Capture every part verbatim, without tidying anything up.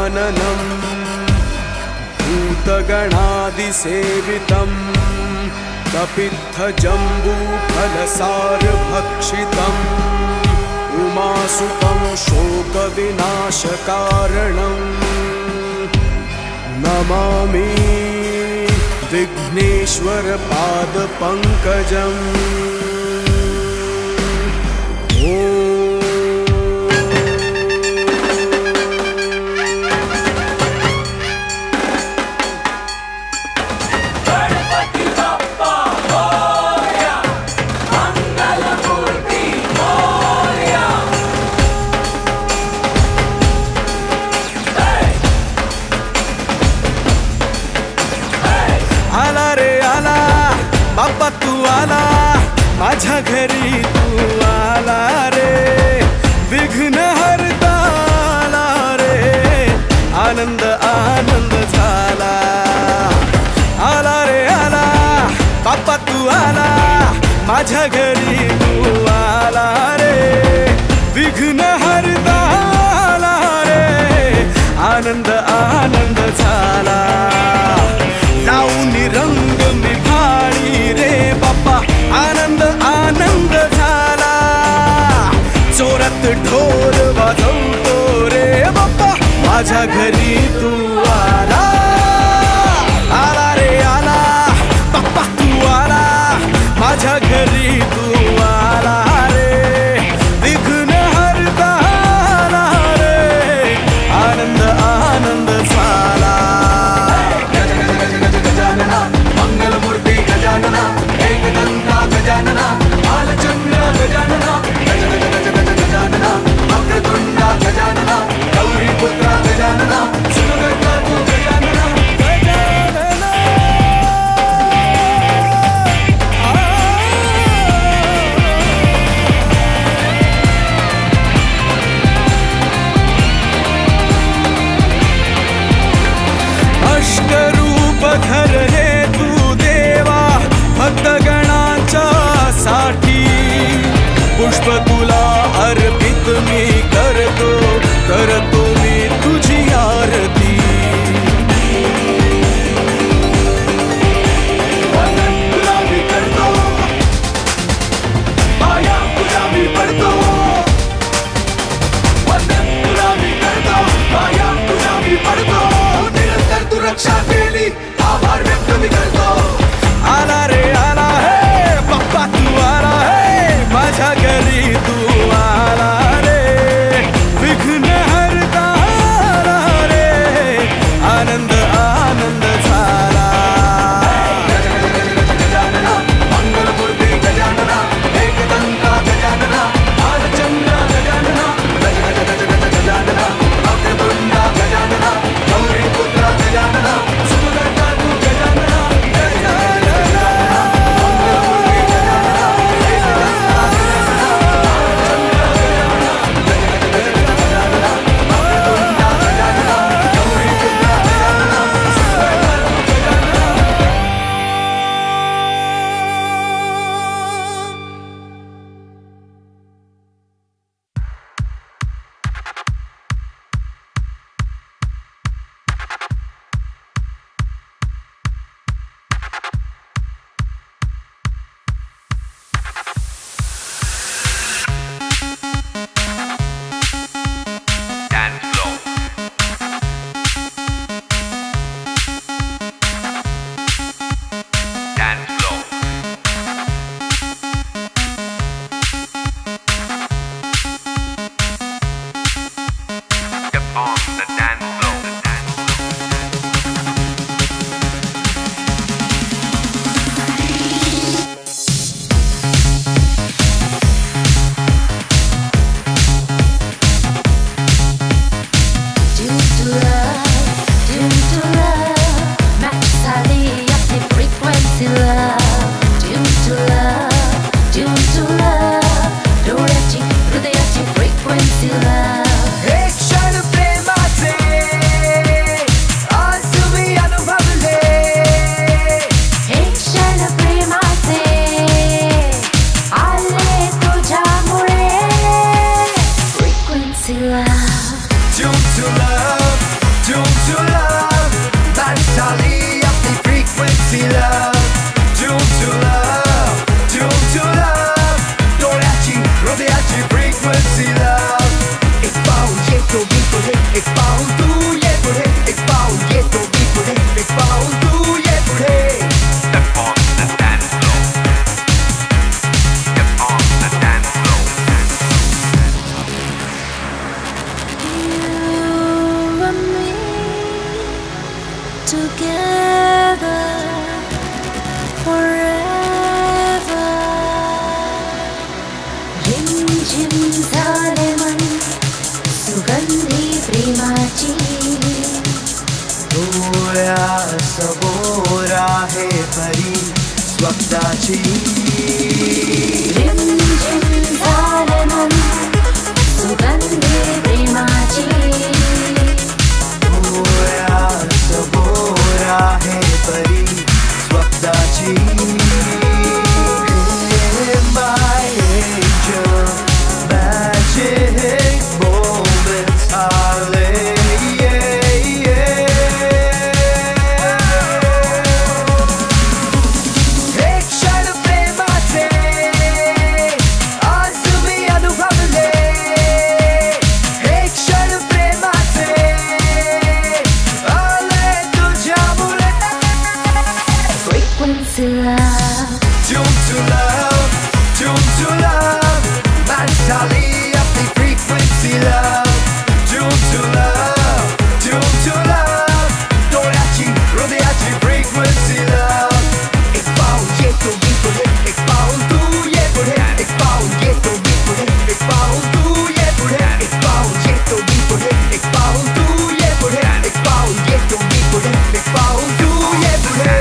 गजाननं भूतगणादिसेवितं कपित्थजम्बूफलसारभक्षितम् उमासुतं शोकविनाशकारणं नमामि विघ्नेश्वरपादपङ्कजम्। बाप्पा तू आला माझ्या घरी, तू आला रे विघ्न हरता आला रे, आनंद आनंद झाला। आला रे आला बाप्पा तू आला माझ्या घरी, तू आला रे विघ्न हरता आला रे, आनंद आनंद झाला। लावून रंग मी भाळी रे बाप्पा, आनंद आनंद झाला। जोरात ढोल वाजवतो रे बाप्पा, माझ्या घरी तू आला। आला रे आला बाप्पा तू आला माझ्या घरी, तू आला रे विघ्न हरता आला रे, आनंद आनंद झाला। मंगलमूर्ती गजानना, एकदंता गजानना, बालचंद्र गजानना, गज गज गज गज गजानना, वक्रतुंडा गजानना, गौरीपुत्रा गजानना, सुनगता तू गजानना, गजानना। अष्टरूपधर हे तू देवा, भक्तगणांच्या साठी पुष्प तुला अर्पित मी करतो, करतो मी तुझी आरती। वंदन तुला मी करतो, पाया तुझ्या मी पडतो। वंदन तुला मी करतो, पाया तुझ्या मी पडतो। निरंतर तू रक्षा केली, आभार व्यक्त मी करतो। आला रे आला हे बाप्पा तू आला हे माझ्या घरी, तू आला रे विघ्न हरता together forever. रिमझिम झाले मन सुगंधी प्रेमाची, डोळ्यासमोर आहे परी स्वप्नाची. रिमझिम झाले मन सुगंधी प्रेमाची, डोळ्यासमोर आहे परी स्वप्नाची. My angel, magic moments are tuned to love, tuned to love, mentally up the frequency love, tuned to love, tuned to love, डोळ्याची हृदयाची frequency love. एक पाऊल येतो मी पुढे, एक पाऊल तू ये पुढे, एक पाऊल येतो मी पुढे, एक पाऊल तू ये पुढे, एक पाऊल येतो मी पुढे, एक पाऊल तू ये पुढे, एक पाऊल येतो मी पुढे, एक पाऊल तू ये पुढे.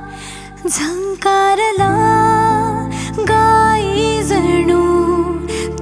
झंकारला गाई जणू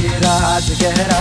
ये राज गहरा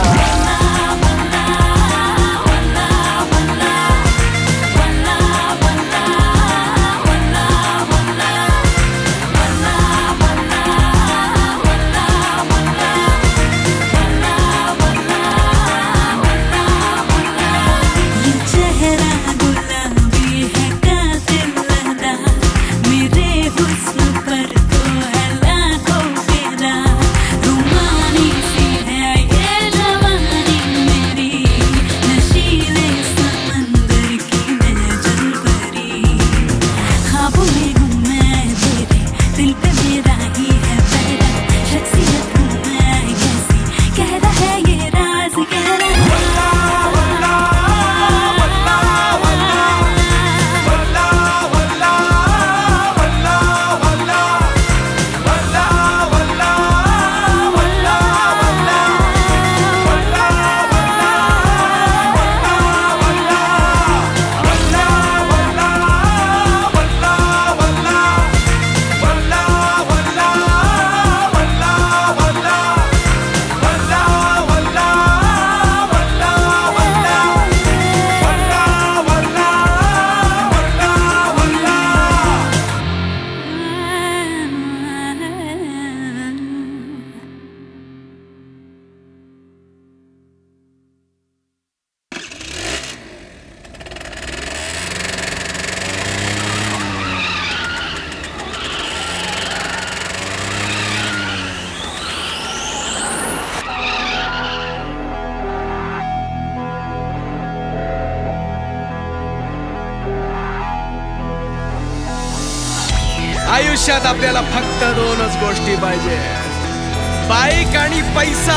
आयुष्यात आपल्याला फक्त दोनच गोष्टी पाहिजे, बाईक आणि पैसा.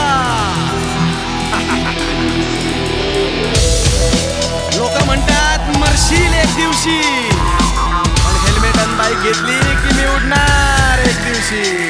लोक म्हणतात मरशील एक दिवशी, पण हेल्मेट आणि बाईक घेतली की मी उडणार एक दिवशी.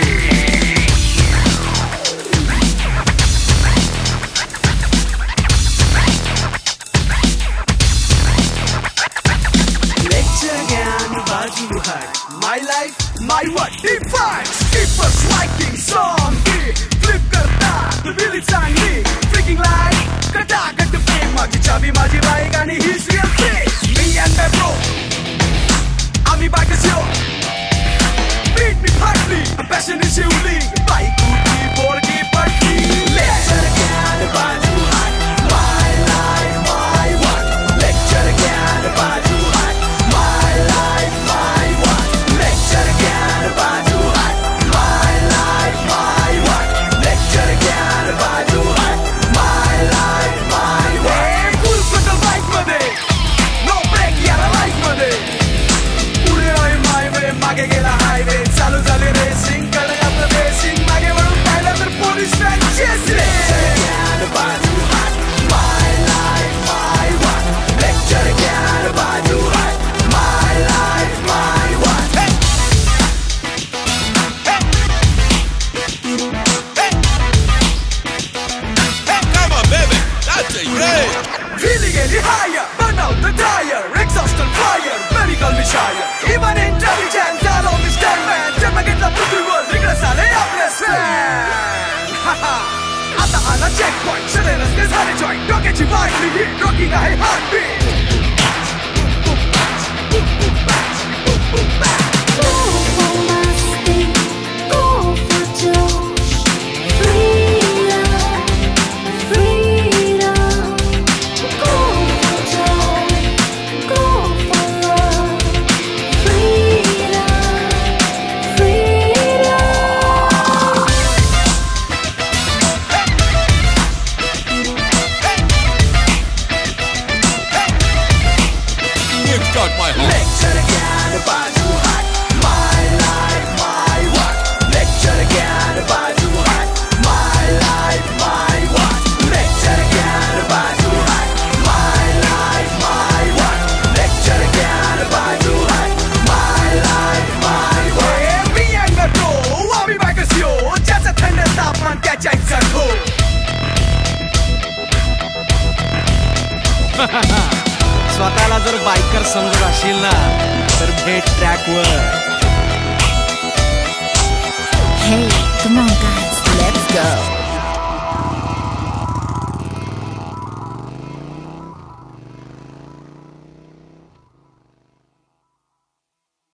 My life, my what defines. Keep us liking song. Flip करता the really चांगली. Freaking light, कटा कट fame. माझी चाबी माझी bike आणि he's real thing. Me and my bro, आम्ही bikers yo. Beat me partly, passion is Shivli. Bike उठी पोरगी पटली. Lecture again, बाजू हात. My life, my what. Lecture again, बाजू हात. My life, my what. Lecture again, बाजू हात. My life, my what. Lecture again, बाजू हात. My life, my what. Full throttle bike मध्ये, no break याला life मध्ये. पुढे आहे my way, मागे गेला highway. चालू झाले racing, कडे आपलं racing. मागे वळून पाहिलं तर police van chasing. Lecture again, बाजू हात. My life, my what. Lecture again, बाजू हात. My life, my what. Hey! Hey! Hey! Hey! Come on, baby, that's a great. Really getting higher, burn out the tire, exhaust on fire, very call me shire. Even intelligent, I'll always stand man. जब मैं घेतला पृथ्वीवर, तिकडे साले आपले stand. आता आला checkpoint, सगळे रस्ते झाले joint. डोक्याची वाढली hit, rocking आहे heartbeat. Go for Masti, go for Josh. Freedom, freedom. Go for joy, go for love. Freedom, freedom. You've got my heart. Lecture again, बाजू हात. My life, my what. Lecture again, बाजू हात. My life, my what. Lecture again, बाजू हात. My life, my what. Lecture again, बाजू हात. My life, my what. Me and my bro, आम्ही bikers yo. ज्याचं थंड तापमान त्याच्या इच्छा हो. स्वतःला जर बायकर समजत असेल ना तर भेट ट्रॅकवर. Hey, come on guys, let's go.